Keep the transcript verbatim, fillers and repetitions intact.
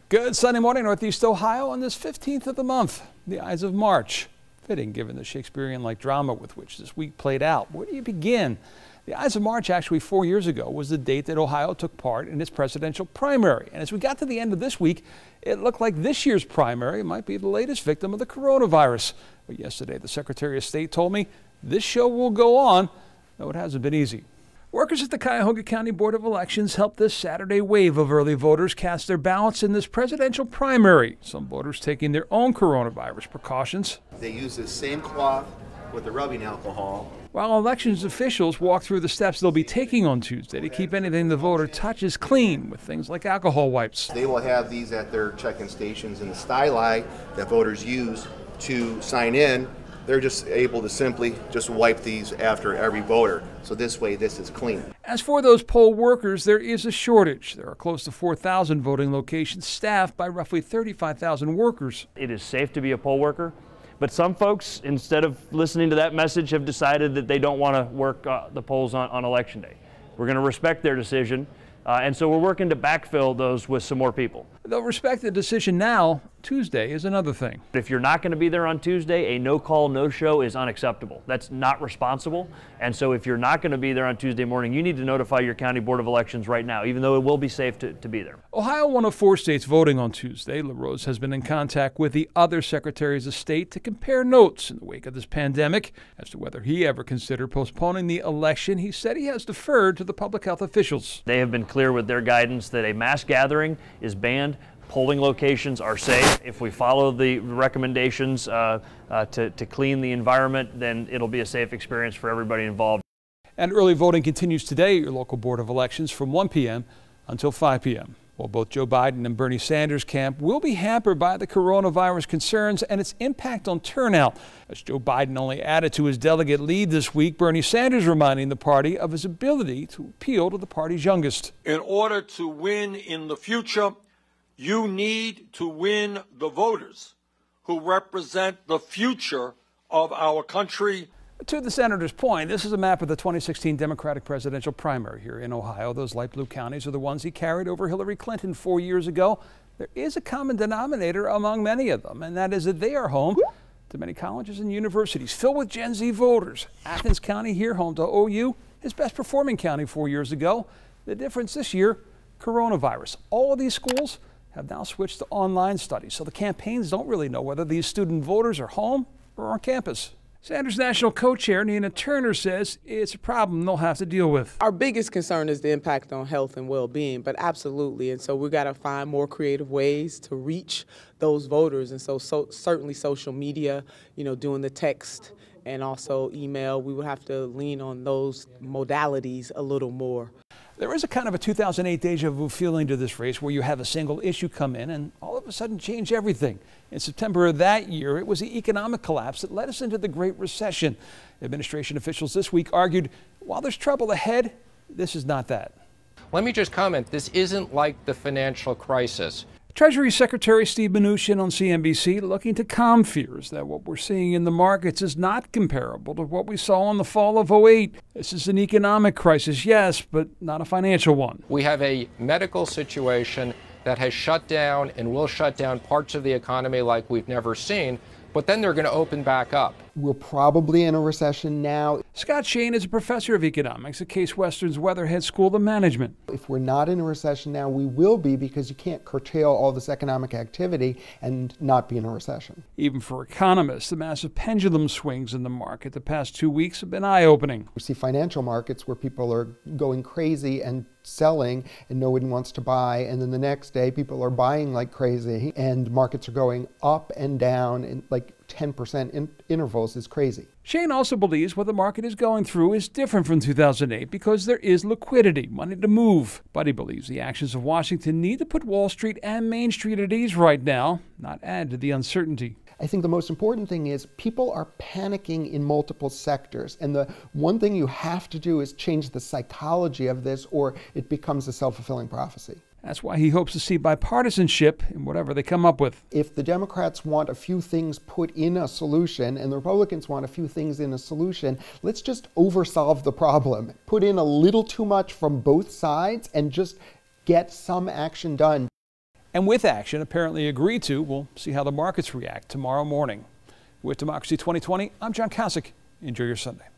Good Sunday morning, Northeast Ohio, on this fifteenth of the month, the Ides of March. Fitting given the Shakespearean-like drama with which this week played out. Where do you begin? The Ides of March, actually four years ago, was the date that Ohio took part in its presidential primary. And as we got to the end of this week, it looked like this year's primary might be the latest victim of the coronavirus. But yesterday, the Secretary of State told me this show will go on, though it hasn't been easy. Workers at the Cuyahoga County Board of Elections helped this Saturday wave of early voters cast their ballots in this presidential primary. Some voters taking their own coronavirus precautions. They use the same cloth with the rubbing alcohol. While elections officials walk through the steps they'll be taking on Tuesday to keep anything the voter touches clean with things like alcohol wipes. They will have these at their check-in stations in the styli that voters use to sign in. They're just able to simply just wipe these after every voter. So this way, this is clean. As for those poll workers, there is a shortage. There are close to four thousand voting locations staffed by roughly thirty-five thousand workers. It is safe to be a poll worker, but some folks, instead of listening to that message, have decided that they don't want to work uh, the polls on, on election day. We're going to respect their decision. Uh, and so we're working to backfill those with some more people. They'll respect the decision now. Tuesday is another thing. If you're not going to be there on Tuesday, a no-call, no-show is unacceptable. That's not responsible. And so if you're not going to be there on Tuesday morning, you need to notify your county board of elections right now, even though it will be safe to, to be there. Ohio, one of four states voting on Tuesday. LaRose has been in contact with the other secretaries of state to compare notes in the wake of this pandemic. As to whether he ever considered postponing the election, he said he has deferred to the public health officials. They have been clear with their guidance that a mass gathering is banned. Polling locations are safe. If we follow the recommendations uh, uh, to, to clean the environment, then it'll be a safe experience for everybody involved. And early voting continues today at your local Board of Elections from one p m until five p m While both Joe Biden and Bernie Sanders' camp will be hampered by the coronavirus concerns and its impact on turnout. As Joe Biden only added to his delegate lead this week, Bernie Sanders reminding the party of his ability to appeal to the party's youngest. In order to win in the future, you need to win the voters who represent the future of our country. To the senator's point, this is a map of the twenty sixteen Democratic presidential primary here in Ohio. Those light blue counties are the ones he carried over Hillary Clinton four years ago. There is a common denominator among many of them, and that is that they are home to many colleges and universities filled with Gen Z voters. Athens County here, home to O U, his best performing county four years ago. The difference this year, coronavirus. All of these schools have now switched to online studies, so the campaigns don't really know whether these student voters are home or on campus. Sanders National Co-Chair Nina Turner says it's a problem they'll have to deal with. Our biggest concern is the impact on health and well-being, but absolutely, and so we've got to find more creative ways to reach those voters, and so, so certainly social media, you know, doing the text and also email, we would have to lean on those modalities a little more. There is a kind of a two thousand eight deja vu feeling to this race where you have a single issue come in and all of a sudden change everything. In September of that year, it was the economic collapse that led us into the Great Recession. Administration officials this week argued while there's trouble ahead, this is not that. Let me just comment, this isn't like the financial crisis. Treasury Secretary Steve Mnuchin on C N B C looking to calm fears that what we're seeing in the markets is not comparable to what we saw in the fall of oh eight. This is an economic crisis, yes, but not a financial one. We have a medical situation that has shut down and will shut down parts of the economy like we've never seen, but then they're going to open back up. We're probably in a recession now. Scott Shane is a professor of economics at Case Western's Weatherhead School of Management. If we're not in a recession now, we will be, because you can't curtail all this economic activity and not be in a recession. Even for economists, the massive pendulum swings in the market the past two weeks have been eye-opening. We see financial markets where people are going crazy and selling and nobody wants to buy, and then the next day people are buying like crazy and markets are going up and down in like ten percent in intervals is crazy. Shane also believes what the market is going through is different from two thousand eight because there is liquidity, money to move. But he believes the actions of Washington need to put Wall Street and Main Street at ease right now, not add to the uncertainty. I think the most important thing is people are panicking in multiple sectors, and the one thing you have to do is change the psychology of this, or it becomes a self-fulfilling prophecy. That's why he hopes to see bipartisanship in whatever they come up with. If the Democrats want a few things put in a solution and the Republicans want a few things in a solution, let's just oversolve the problem. Put in a little too much from both sides and just get some action done. and with action apparently agreed to. We'll see how the markets react tomorrow morning. With Democracy twenty twenty, I'm John Kasich. Enjoy your Sunday.